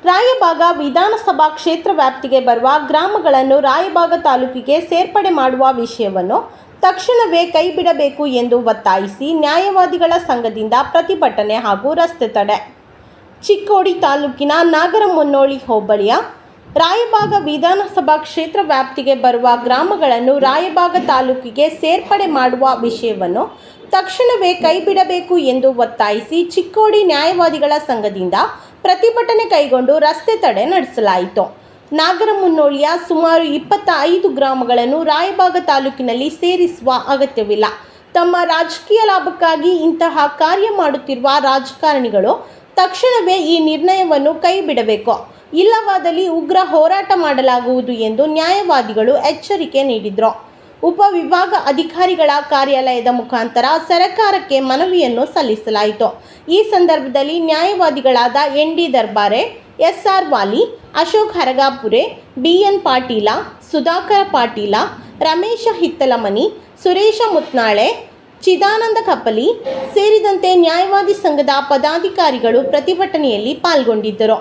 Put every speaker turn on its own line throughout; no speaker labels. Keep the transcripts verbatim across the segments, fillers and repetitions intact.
ರಾಯಬಾಗ ವಿಧಾನಸಭಾ ಕ್ಷೇತ್ರ ವ್ಯಾಪ್ತಿಗೆ ಬರುವ ಗ್ರಾಮಗಳನ್ನು ರಾಯಬಾಗ ತಾಲೂಕಿಗೆ ಸೇರ್ಪಡೆ ಮಾಡುವ ವಿಷಯವನ್ನು ತಕ್ಷಣವೇ ಕೈಬಿಡಬೇಕು ಎಂದು ಒತ್ತಾಯಿಸಿ ನ್ಯಾಯವಾದಿಗಳ ಸಂಘದಿಂದ ಪ್ರತಿಭಟನೆ ಹಾಗೂ ರಸ್ತೆ ತಡೆ. ಚಿಕ್ಕೋಡಿ ತಾಲೂಕಿನ ನಾಗರಮುನ್ನೋಳಿ ಹೋಬಳಿಯ ರಾಯಬಾಗ ವಿಧಾನಸಭಾ ಕ್ಷೇತ್ರ ವ್ಯಾಪ್ತಿಗೆ ಬರುವ ಗ್ರಾಮಗಳನ್ನು ರಾಯಬಾಗ ತಾಲೂಕಿಗೆ ಸೇರ್ಪಡೆ ಮಾಡುವ ವಿಷಯವನ್ನು ತಕ್ಷಣವೇ ಕೈಬಿಡಬೇಕು ಎಂದು ಒತ್ತಾಯಿಸಿ ಚಿಕ್ಕೋಡಿ ನ್ಯಾಯವಾದಿಗಳ ಸಂಘದಿಂದ ಪ್ರತಿಭಟನೆ ಕೈಗೊಂಡು ರಸ್ತೆ ತಡೆ ನಡೆಸಲಾಯಿತು. ನಾಗರಮುನ್ನೋಳಿಯ ಸುಮಾರು ಇಪ್ಪತ್ತ ಐದು ಗ್ರಾಮಗಳನ್ನು ರಾಯಬಾಗ ತಾಲೂಕಿನಲ್ಲಿ ಸೇರಿಸುವ ಅಗತ್ಯವಿಲ್ಲ. ತಮ್ಮ ರಾಜಕೀಯ ಲಾಭಕ್ಕಾಗಿ ಇಂತಹ ಕಾರ್ಯ ಮಾಡುತ್ತಿರುವ ರಾಜಕಾರಣಿಗಳು ತಕ್ಷಣವೇ ಈ ನಿರ್ಣಯವನ್ನು ಕೈಬಿಡಬೇಕು, ಇಲ್ಲವಾದಲ್ಲಿ ಉಗ್ರ ಹೋರಾಟ ಮಾಡಲಾಗುವುದು ಎಂದು ನ್ಯಾಯವಾದಿಗಳು ಎಚ್ಚರಿಕೆ ನೀಡಿದರು. ಉಪವಿಭಾಗ ಅಧಿಕಾರಿಗಳ ಕಾರ್ಯಾಲಯದ ಮುಖಾಂತರ ಸರ್ಕಾರಕ್ಕೆ ಮನವಿಯನ್ನು ಸಲ್ಲಿಸಲಾಯಿತು. ಈ ಸಂದರ್ಭದಲ್ಲಿ ನ್ಯಾಯವಾದಿಗಳಾದ N D Darbare, S R Wali, Ashok Haragapure, B N Patil, Sudhakar Patil, Ramesh Hittalamani, Suresh Mutnale, Chidananda Kappali ಸೇರಿದಂತೆ ನ್ಯಾಯವಾದಿ ಸಂಘದ ಪದಾಧಿಕಾರಿಗಳು ಪ್ರತಿಭಟನೆಯಲ್ಲಿ ಪಾಲ್ಗೊಂಡಿದ್ದರು.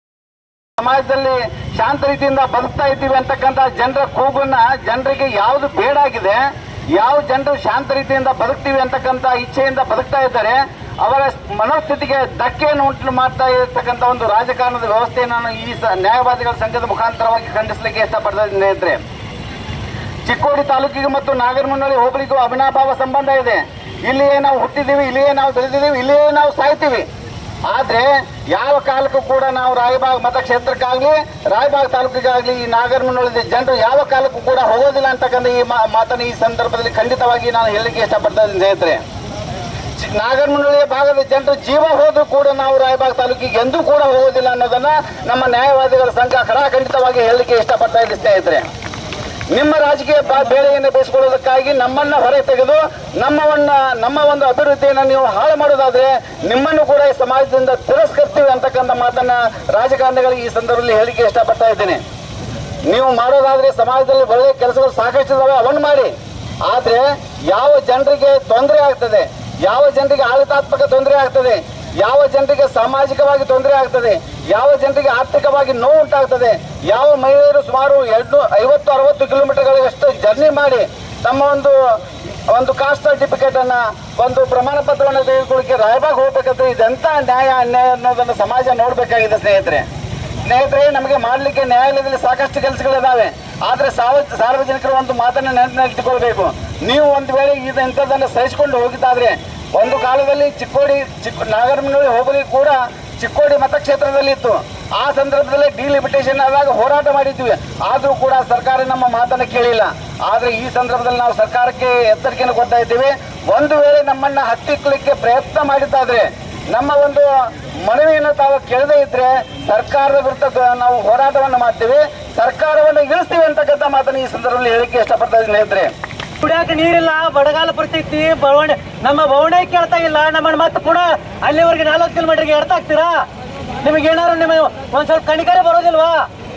ಸಮಾಜದಲ್ಲಿ ಶಾಂತ ರೀತಿಯಿಂದ ಬದುಕ್ತಾ ಇದ್ದೀವಿ ಅಂತಕ್ಕಂಥ ಜನರ ಕೂಗನ್ನ ಜನರಿಗೆ ಯಾವುದು ಬೇಡ ಆಗಿದೆ, ಯಾವ ಜನರು ಶಾಂತ ರೀತಿಯಿಂದ ಬದುಕ್ತೀವಿ ಅಂತಕ್ಕಂಥ ಇಚ್ಛೆಯಿಂದ ಬದುಕ್ತಾ ಇದ್ದಾರೆ, ಅವರ ಮನೋಸ್ಥಿತಿಗೆ ಧಕ್ಕೆಯನ್ನು ಉಂಟು ಮಾಡ್ತಾ ಇರತಕ್ಕಂಥ ಒಂದು ರಾಜಕಾರಣದ ವ್ಯವಸ್ಥೆಯನ್ನು ನಾನು ಈ ನ್ಯಾಯವಾದಿಗಳ ಸಂಘದ ಮುಖಾಂತರವಾಗಿ ಖಂಡಿಸಲಿಕ್ಕೆ ಇಷ್ಟಪಡ್ತಾ ಇದ್ದೇನೆ. ಚಿಕ್ಕೋಡಿ ತಾಲೂಕಿಗೆ ಮತ್ತು ನಾಗರಮುನ್ನೋಳಿ ಹೋಬಳಿಗೂ ಅವಿನಾಭಾವ ಸಂಬಂಧ ಇದೆ. ಇಲ್ಲಿಯೇ ನಾವು ಹುಟ್ಟಿದ್ದೀವಿ, ಇಲ್ಲಿಯೇ ನಾವು ಬೆಳೆದಿದ್ದೀವಿ, ಇಲ್ಲಿಯೇ ನಾವು ಸಾಯ್ತೀವಿ. ಆದ್ರೆ ಯಾವ ಕಾಲಕ್ಕೂ ಕೂಡ ನಾವು ರಾಯಬಾಗ ಮತಕ್ಷೇತ್ರಕ್ಕಾಗ್ಲಿ ರಾಯಬಾಗ ತಾಲೂಕಿಗಾಗ್ಲಿ ಈ ನಾಗರಮುನ್ನೋಳಿ ಜನರು ಯಾವ ಕಾಲಕ್ಕೂ ಕೂಡ ಹೋಗೋದಿಲ್ಲ ಅಂತಕ್ಕಂಥ ಈ ಮಾತನ್ನು ಈ ಸಂದರ್ಭದಲ್ಲಿ ಖಂಡಿತವಾಗಿ ನಾನು ಹೇಳಲಿಕ್ಕೆ ಇಷ್ಟಪಡ್ತಾ ಇದ್ದೀನಿ ಸ್ನೇಹಿತರೆ. ನಾಗರಮುನ್ನೋಳಿಯ ಭಾಗದ ಜನರು ಜೀವ ಹೋದ್ರೂ ಕೂಡ ನಾವು ರಾಯಬಾಗ ತಾಲೂಕಿಗೆ ಎಂದೂ ಕೂಡ ಹೋಗೋದಿಲ್ಲ ಅನ್ನೋದನ್ನ ನಮ್ಮ ನ್ಯಾಯವಾದಿಗಳ ಸಂಘ ಖಡಾಖಂಡಿತವಾಗಿ ಹೇಳಲಿಕ್ಕೆ ಇಷ್ಟಪಡ್ತಾ ಇದ್ದೀನಿ ಸ್ನೇಹಿತರೆ. ನಿಮ್ಮ ರಾಜಕೀಯ ಬೇಳೆಯನ್ನು ಬೇಯಿಸಿಕೊಳ್ಳೋದಕ್ಕಾಗಿ ನಮ್ಮನ್ನ ಹೊರಗೆ ತೆಗೆದು ನಮ್ಮವನ್ನ ನಮ್ಮ ಒಂದು ಅಭಿವೃದ್ಧಿಯನ್ನು ನೀವು ಹಾಳು ಮಾಡೋದಾದ್ರೆ ನಿಮ್ಮನ್ನು ಕೂಡ ಈ ಸಮಾಜದಿಂದ ತಿರಸ್ಕರಿಸ್ತೀವಿ ಅಂತಕ್ಕಂಥ ಮಾತನ್ನ ರಾಜಕಾರಣಿಗಳಿಗೆ ಈ ಸಂದರ್ಭದಲ್ಲಿ ಹೇಳಿಕೆ ಇಷ್ಟಪಡ್ತಾ ಇದ್ದೇನೆ. ನೀವು ಮಾಡೋದಾದ್ರೆ ಸಮಾಜದಲ್ಲಿ ಒಳ್ಳೆಯ ಕೆಲಸಗಳು ಸಾಕಷ್ಟು ಇದಾವೆ, ಅವನ್ನು ಮಾಡಿ. ಆದ್ರೆ ಯಾವ ಜನರಿಗೆ ತೊಂದರೆ ಆಗ್ತದೆ, ಯಾವ ಜನರಿಗೆ ಆಡಳಿತಾತ್ಮಕ ತೊಂದರೆ ಆಗ್ತದೆ, ಯಾವ ಜನರಿಗೆ ಸಾಮಾಜಿಕವಾಗಿ ತೊಂದರೆ ಆಗ್ತದೆ, ಯಾವ ಜನರಿಗೆ ಆರ್ಥಿಕವಾಗಿ ನೋವು ಉಂಟಾಗ್ತದೆ, ಯಾವ ಮಹಿಳೆಯರು ಸುಮಾರು ಎರಡು ಐವತ್ತು ಅರವತ್ತು ಕಿಲೋಮೀಟರ್ಗಳಷ್ಟು ಜರ್ನಿ ಮಾಡಿ ತಮ್ಮ ಒಂದು ಒಂದು ಕಾಸ್ಟ್ ಸರ್ಟಿಫಿಕೇಟ್ ಅನ್ನ ಒಂದು ಪ್ರಮಾಣ ಪತ್ರವನ್ನು ತೆಗೆದುಕೊಳ್ಳಿಕ್ಕೆ ರಾಯಬಾಗ ಹೋಗ್ಬೇಕಾದ್ರೆ ಇದೆಂತ ನ್ಯಾಯ ಅನ್ಯಾಯ ಅನ್ನೋದನ್ನು ಸಮಾಜ ನೋಡ್ಬೇಕಾಗಿದೆ ಸ್ನೇಹಿತರೆ. ಸ್ನೇಹಿತರೆ, ನಮಗೆ ಮಾಡಲಿಕ್ಕೆ ನ್ಯಾಯಾಲಯದಲ್ಲಿ ಸಾಕಷ್ಟು ಕೆಲಸಗಳಿದಾವೆ. ಆದ್ರೆ ಸಾರ್ವಜನಿಕರು ಒಂದು ಮಾತನ್ನ ನೆನಪಿನಲ್ಲಿಟ್ಟುಕೊಳ್ಬೇಕು. ನೀವು ಒಂದು ವೇಳೆ ಇದು ಇಂಥದ್ದನ್ನು ಸಹಿಸಿಕೊಂಡು ಹೋಗಿದ್ದಾದ್ರೆ, ಒಂದು ಕಾಲದಲ್ಲಿ ಚಿಕ್ಕೋಡಿ ಚಿಕ್ಕ ನಾಗರಮುನ್ನೋಳಿ ಹೋಬಳಿ ಕೂಡ ಚಿಕ್ಕೋಡಿ ಮತಕ್ಷೇತ್ರದಲ್ಲಿ ಇತ್ತು. ಆ ಸಂದರ್ಭದಲ್ಲಿ ಡಿಲಿಮಿಟೇಷನ್ ಆದಾಗ ಹೋರಾಟ ಮಾಡಿದ್ವಿ, ಆದರೂ ಕೂಡ ಸರ್ಕಾರ ನಮ್ಮ ಮಾತನ್ನು ಕೇಳಿಲ್ಲ. ಆದರೆ ಈ ಸಂದರ್ಭದಲ್ಲಿ ನಾವು ಸರ್ಕಾರಕ್ಕೆ ಎಚ್ಚರಿಕೆಯನ್ನು ಕೊಡ್ತಾ ಇದ್ದೀವಿ. ಒಂದು ವೇಳೆ ನಮ್ಮನ್ನ ಹತ್ತಿಕ್ಕಲಿಕ್ಕೆ ಪ್ರಯತ್ನ ಮಾಡಿದ್ದಾದ್ರೆ, ನಮ್ಮ ಒಂದು ಮನವಿಯನ್ನು ತಾವು ಕೇಳದೇ ಇದ್ರೆ ಸರ್ಕಾರದ ವಿರುದ್ಧ ನಾವು ಹೋರಾಟವನ್ನು ಮಾಡ್ತೀವಿ, ಸರ್ಕಾರವನ್ನು ಇಳಿಸ್ತೀವಿ ಅಂತಕ್ಕಂಥ ಮಾತನ್ನು ಈ ಸಂದರ್ಭದಲ್ಲಿ ಹೇಳಿಕೆ ಇಷ್ಟಪಡ್ತಾ ಇದ್ದೀನಿ ಸ್ನೇಹಿತರೆ.
ಕುಡಿಯಾಕ ನೀರಿಲ್ಲ, ಬಡಗಾಲ ಪರಿಸ್ಥಿತಿ, ಬವಣೆ ನಮ್ಮ ಬವಣೆ ಕೇಳ್ತಾ ಇಲ್ಲ. ನಮ್ಮನ್ನ ಮತ್ತೆ ಕೂಡ ಅಲ್ಲಿವರೆಗೆ ನಾಲ್ಕು ಕಿಲೋಮೀಟರ್ಗೆ ಎಡ್ತಾ ಹಾಕ್ತೀರಾ? ನಿಮಗೆ ಏನಾದ್ರು ನಿಮ್ಮ ಒಂದ್ ಸ್ವಲ್ಪ ಕಣಿಕರೆ ಬರೋದಿಲ್ವಾ?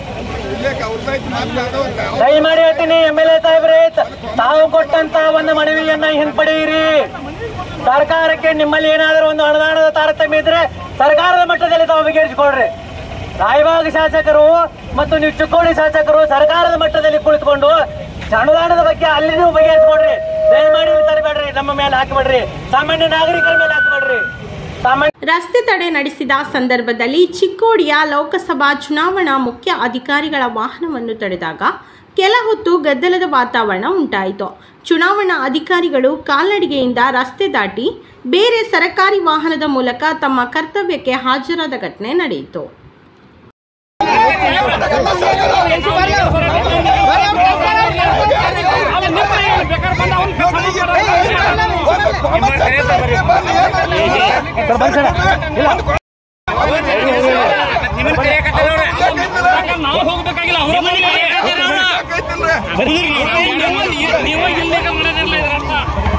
ದಯಮಾಡಿ ಹೇಳ್ತೀನಿ, ಎಮ್ ಎಲ್ ಎ ಸಾಹೇಬ್ರೆ, ತಾವು ಕೊಟ್ಟಂತ ಒಂದು ಮನವಿಯನ್ನ ಹಿಂಪಡೆಯಿರಿ. ಸರ್ಕಾರಕ್ಕೆ ನಿಮ್ಮಲ್ಲಿ ಏನಾದರೂ ಒಂದು ಅನುದಾನದ ತಾರತಮ್ಯ ಇದ್ರೆ ಸರ್ಕಾರದ ಮಟ್ಟದಲ್ಲಿ ತಾವು ಬಗೆಹರಿಸಿಕೊಡ್ರಿ. ರಾಯಬಾಗ ಶಾಸಕರು ಮತ್ತು ನೀವು ಚಿಕ್ಕೋಡಿ ಶಾಸಕರು ಸರ್ಕಾರದ ಮಟ್ಟದಲ್ಲಿ ಕುಳಿತುಕೊಂಡು ಅನುದಾನದ ಬಗ್ಗೆ ಅಲ್ಲಿ ನೀವು ಬಗೆಹರಿಸಿಕೊಡ್ರಿ. ದಯಮಾಡಿ ತರಬೇಡ್ರಿ, ನಮ್ಮ ಮೇಲೆ ಹಾಕಿಬಿಡ್ರಿ, ಸಾಮಾನ್ಯ ನಾಗರಿಕರ ಮೇಲೆ ಹಾಕಿಬಿಡ್ರಿ.
ರಸ್ತೆ ತಡೆ ನಡೆಸಿದ ಸಂದರ್ಭದಲ್ಲಿ ಚಿಕ್ಕೋಡಿಯ ಲೋಕಸಭಾ ಚುನಾವಣಾ ಮುಖ್ಯ ಅಧಿಕಾರಿಗಳ ವಾಹನವನ್ನು ತಡೆದಾಗ ಕೆಲ ಹೊತ್ತು ಗದ್ದಲದ ವಾತಾವರಣ ಉಂಟಾಯಿತು. ಚುನಾವಣಾ ಅಧಿಕಾರಿಗಳು ಕಾಲ್ನಡಿಗೆಯಿಂದ ರಸ್ತೆ ದಾಟಿ ಬೇರೆ ಸರ್ಕಾರಿ ವಾಹನದ ಮೂಲಕ ತಮ್ಮ ಕರ್ತವ್ಯಕ್ಕೆ ಹಾಜರಾದ ಘಟನೆ ನಡೆಯಿತು.
ನಾವು ಹೋಗ್ಬೇಕಾಗಿಲ್ಲ, ಅವರ ಮನೆಗೆ ನೀವು ಇಲ್ಲಿಗೆ ಮಾಡೋದಿಲ್ಲ.